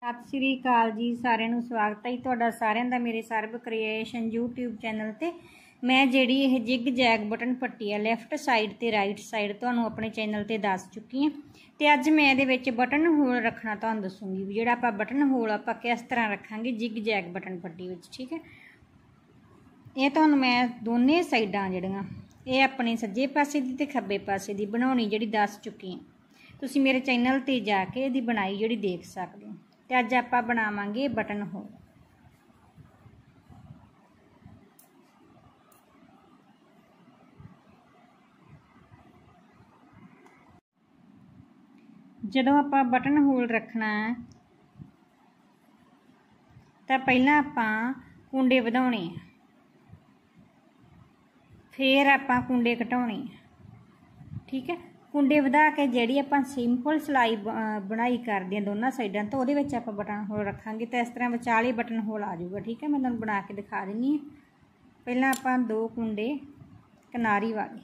सत श्री अकाल जी सारिਆਂ ਨੂੰ स्वागत है जी ਤੁਹਾਡਾ ਸਾਰਿਆਂ ਦਾ मेरे ਸਰਬ क्रिएशन यूट्यूब चैनल ਤੇ। मैं ਜਿਹੜੀ ਇਹ ਜਿਗ ਜੈਗ ਬਟਨ ਪੱਟੀ ਆ ਲੈਫਟ ਸਾਈਡ ਤੇ ਰਾਈਟ ਸਾਈਡ ਤੁਹਾਨੂੰ ਆਪਣੇ ਚੈਨਲ ਤੇ ਦੱਸ ਚੁੱਕੀ ਹਾਂ ਤੇ ਅੱਜ ਮੈਂ ਇਹਦੇ ਵਿੱਚ ਬਟਨ ਹੋਲ ਰੱਖਣਾ ਤੁਹਾਨੂੰ ਦੱਸੂਗੀ ਵੀ ਜਿਹੜਾ ਆਪਾਂ ਬਟਨ ਹੋਲ ਆਪਾਂ ਕਿਸ ਤਰ੍ਹਾਂ ਰੱਖਾਂਗੇ ਜਿਗ ਜੈਗ ਬਟਨ ਪੱਟੀ ਵਿੱਚ। ठीक है, ਇਹ ਤੁਹਾਨੂੰ ਮੈਂ ਦੋਨੇ ਸਾਈਡਾਂ ਜਿਹੜੀਆਂ ਇਹ ਆਪਣੇ ਸੱਜੇ ਪਾਸੇ ਦੀ ਤੇ ਖੱਬੇ ਪਾਸੇ ਦੀ ਬਣਾਉਣੀ ਜਿਹੜੀ ਦੱਸ ਚੁੱਕੀ ਹਾਂ। ਤੁਸੀਂ ਮੇਰੇ ਚੈਨਲ ਤੇ ਜਾ ਕੇ ਇਹਦੀ ਬਣਾਈ ਜਿਹੜੀ ਦੇਖ ਸਕਦੇ ਹੋ। ਤੇ ਅੱਜ ਆਪਾਂ ਬਣਾਵਾਂਗੇ ਬਟਨ ਹੋਲ। ਜਦੋਂ ਆਪਾਂ ਬਟਨ ਹੋਲ ਰੱਖਣਾ ਤਾਂ ਪਹਿਲਾਂ ਆਪਾਂ ਕੁੰਡੇ ਵਧਾਉਣੇ ਆ, ਫਿਰ ਆਪਾਂ ਕੁੰਡੇ ਘਟਾਉਣੇ ਆ। ठीक है, कुंडे वधा के जी आप सिंपल सिलाई बुनाई करते हैं दोनों साइडों तो वो आप बटन होल रखांगे तो इस तरह विचाले बटन होल आ जाऊगा। ठीक है, मैं तुहानूं बना के दिखा देनी है। पहला आप दो कुंडे किनारी वाले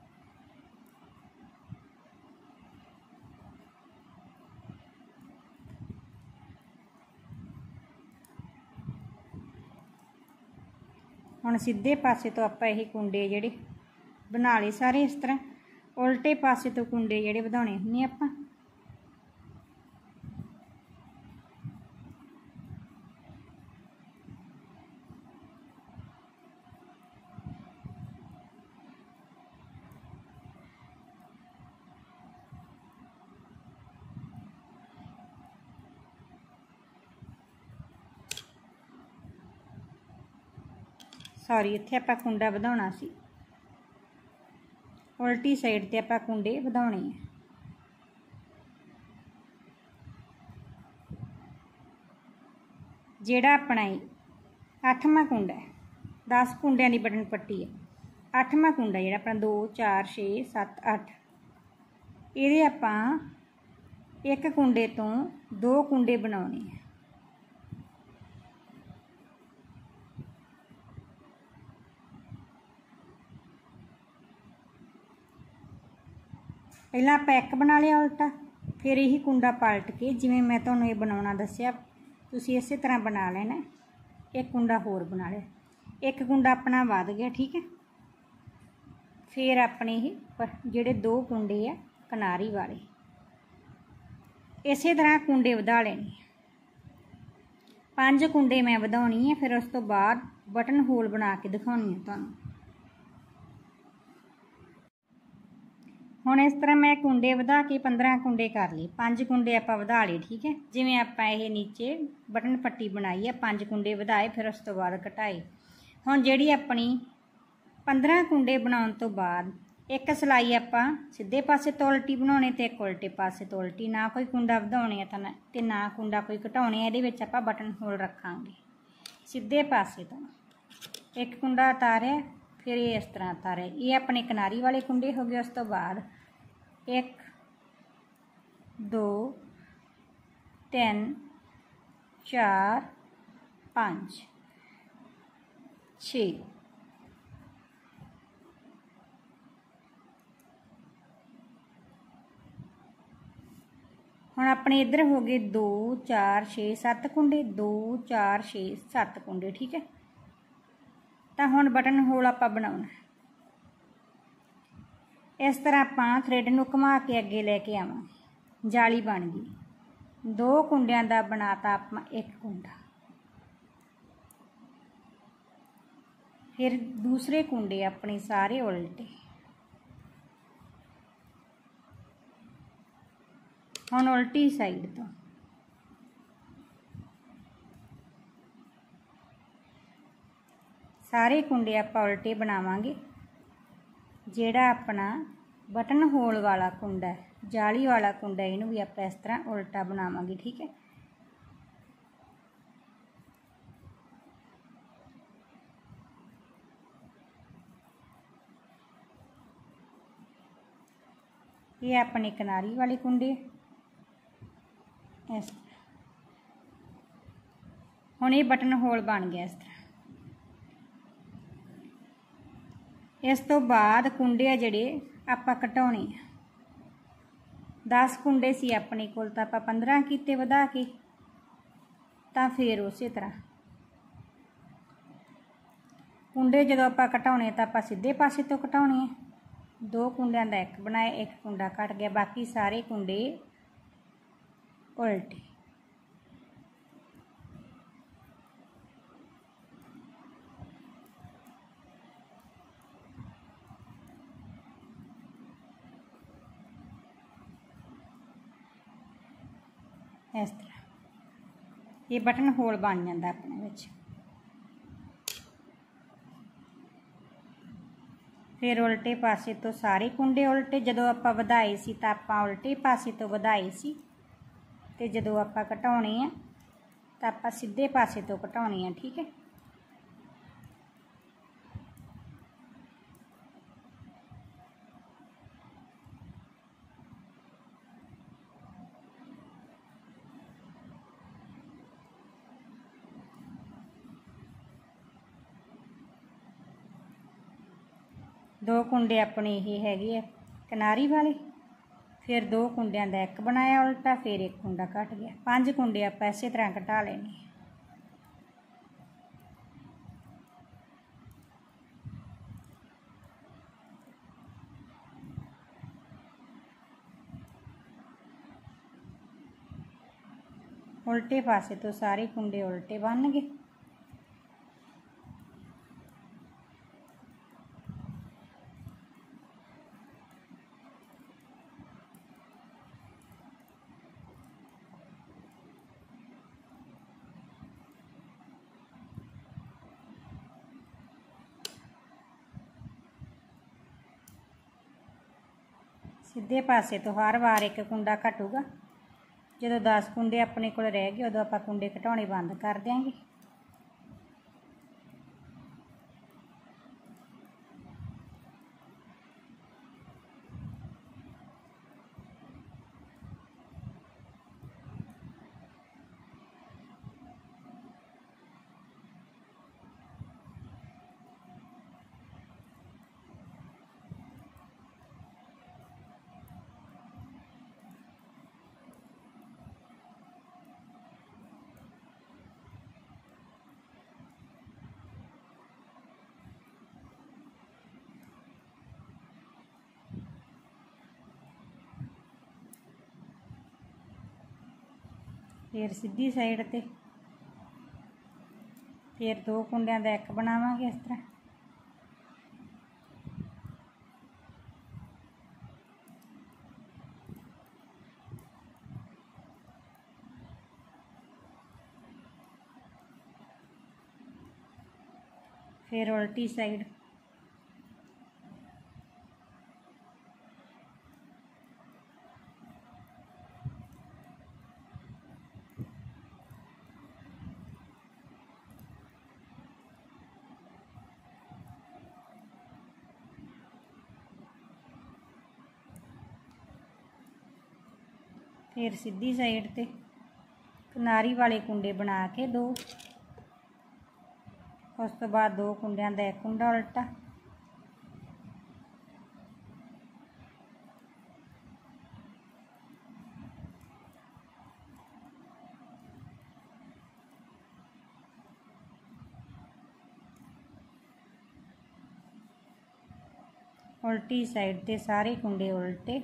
हुण सीधे पासे तो आप यही कुंडे जिहड़े बना ले सारे इस तरह, उल्टे पासे तो कुंडे जिहड़े वधाउणे हुंदे आपां। सॉरी, इत्थे आपां कुंडा वधाउणा सी, उल्टी साइड ते आपां कुंडे वधाउणे है। जिहड़ा अपना 8वां कुंडा है, 10 कुंडियां दी बटन पट्टी है, 8वां कुंडा जिहड़ा अपना 2 4 6 7 8 इहदे आपां एक कुंडे तो 2 कुंडे बनाउणे है। पहला आप एक बना लिया उल्टा, फिर यही कुंडा पलट के जिवें मैं तुहानूं ये बनाउणा दस्सिया तुसीं इस तरह बना लेना। एक कुंडा होर बना लिया, एक कुंडा अपना वध गया। ठीक है, फिर अपने ही जिहड़े 2 कुंडे आ किनारी वाले इस तरह कुंडे वधा लेने। 5 कुंडे मैं वधाउणी है, फिर उस तो बाद बटन होल बना के दिखाउणी है तुहानूं। हुण इस तरह मैं कुंडे वधा के 15 कुंडे कर लिए, 5 कुंडे आपां वधा लिए। ठीक है, जिवें आपां ये नीचे बटन पट्टी बनाई है 5 कुंडे वधाए, फिर उस तो बाद घटाए। हुण जिहड़ी अपनी 15 कुंडे बनाउण तो बाद एक सिलाई आपां सीधे पासे तो उल्टी बनाउणे ते एक उल्टे पासे तो उल्टी, ना कोई कुंडा वधाउणे ते ना कुंडा कोई घटाउणे। इहदे विच आपां बटन होल रखांगे सीधे पासे तो। एक कुंडा उतारिया, फिर ये इस तरह उतारिया, ये अपने किनारी वाले कुंडे हो गए। उस तो बाद 1 2 3 4 5 6 हुण अपने इधर हो गए 2 4 6 7 कुंडे, 2 4 6 7 कुंडे। ठीक है, तो हुण बटन होल आपां बनाउणा इस तरह आपां थ्रेड नूं घुमा के अगे लैके आवांगे। जाली बन गई, 2 कुंडियां दा बनाता आपां एक कुंडा, फिर दूसरे कुंडे अपने सारे उल्टे। हुण उल्टी साइड तो सारे कुंडे आपां उल्टे बनावांगे। जिहड़ा अपना बटन होल वाला कुंडा है, जाली वाला कुंडा, इनू भी आप इस तरह उल्टा बनावांगे। ठीक है, ये अपने किनारी वाले कुंडे इस हुण ये बटन होल बन गया इस तरह। इस तो बाद कुंडे आ जिहड़े आपां घटाउणे आ 10 कुंडे सी अपने कोल तां आपां 15 कीते वधा के उल्टा फिर उस तरह कुंडे जो आप घटाने तो आप सीधे पासे तो घटाने है। 2 कुंडियां का एक बनाया, एक कुंडा घट गया, बाकी सारे कुंडे उल्टे। इस तरह ये बटन होल बन जाता अपने विच। फिर उल्टे पासे तो सारे कुंडे उल्टे, जदों आपां वधाए सी तां आपां उल्टे पासे तो वधाए सी, ते जदों आपां घटाउणे आ तां आपां सीधे पासे तो घटाउणे आ। ठीक है, दो कुंडे अपने ये हैगे किनारी वाले, फिर 2 कुंडियां का एक बनाया उल्टा, फिर एक कुंडा घट गया। 5 कुंडे आप इस तरह घटा लेने। उल्टे पासे तो सारे कुंडे उल्टे बन गए। सीधे पासे तो हर बार एक कुंडा घटूगा। जो 10 कुंडे अपने को रह गए उदों आपां कुंडे घटाने बंद कर देंगे। फिर सीधी साइड ते फिर 2 कुंडियां का एक बनावांगे इस तरह। फिर उल्टी साइड, फिर सीधी साइड ते किनारी वाले कुंडे बना के 2, उस तो बाद 2 कुंडियां का एक कुंडा उल्टा। उल्टी साइड ते सारे कुंडे उल्टे।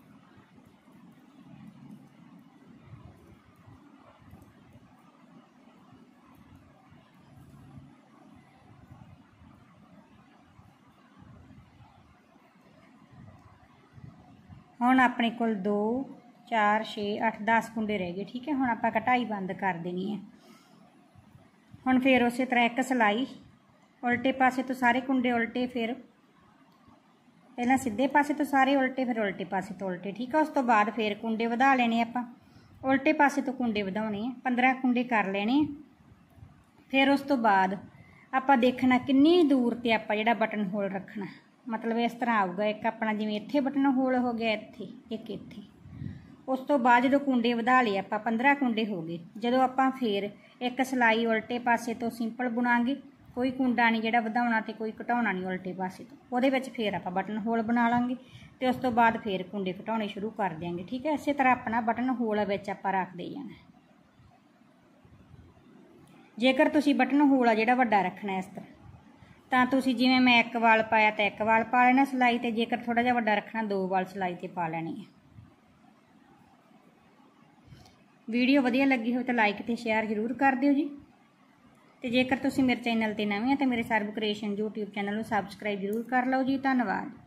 हुण अपने कोल 2 4 6 8 10 कुंडे रह गए। ठीक है, हुण आपां कटाई बंद कर देनी है। हुण फिर उस तरह एक सिलाई उल्टे पासे तो सारे कुंडे उल्टे, फिर पहला सीधे पासे तो सारे उल्टे, फिर उल्टे पासे तो उल्टे। ठीक है, उस तो बाद फिर कुंडे वधा लेने आपां, उल्टे पासे तो कुंडे वधाने 15 कुंडे कर लेने। फिर उस तो बाद आपां देखना किन्नी दूर ते आपां जिहड़ा बटन होल रखना, मतलब इस तरह आऊगा। एक अपना जिवें इत्थे बटन होल हो गया, इत्थे एक इत्थे। उस तो बाद जो कुंडे वधा लए आपां 15 कुंडे हो गए। जदों आपां फिर एक सिलाई उल्टे पासे तो सिंपल बुनांगे, कोई कुंडा नहीं जिहड़ा वधाउणा ते कोई घटाउणा नहीं उल्टे पासे तो, उहदे विच फिर आपां बटन होल बना लांगे ते उस तो बाद फिर कुंडे घटाउणे शुरू कर देंगे। ठीक है, इसे तरह अपना बटन होल विच आपां रखदे जाना। जेकर तुसी बटन होल आ जिहड़ा वड्डा रखना इस तरह ਤਾਂ ਤੁਸੀਂ ਜਿਵੇਂ ਮੈਂ ਇੱਕ ਵਾਲ ਪਾਇਆ ਤਾਂ ਇੱਕ ਵਾਲ ਪਾ ਲੈਣਾ ਸਿਲਾਈ ਤੇ, ਜੇਕਰ ਥੋੜਾ ਜਿਹਾ ਵੱਡਾ ਰੱਖਣਾ 2 ਵਾਲ ਸਿਲਾਈ ਤੇ ਪਾ ਲੈਣੀ ਹੈ। ਵੀਡੀਓ ਵਧੀਆ ਲੱਗੀ ਹੋਵੇ ਤਾਂ ਲਾਈਕ ਤੇ ਸ਼ੇਅਰ ਜ਼ਰੂਰ ਕਰ ਦਿਓ ਜੀ। ਤੇ ਜੇਕਰ ਤੁਸੀਂ ਮੇਰੇ ਚੈਨਲ ਤੇ ਨਵੇਂ ਆ ਤਾਂ ਮੇਰੇ ਸਰਬ ਕ੍ਰੀਏਸ਼ਨ YouTube ਚੈਨਲ ਨੂੰ ਸਬਸਕ੍ਰਾਈਬ ਜ਼ਰੂਰ ਕਰ ਲਓ ਜੀ। ਧੰਨਵਾਦ।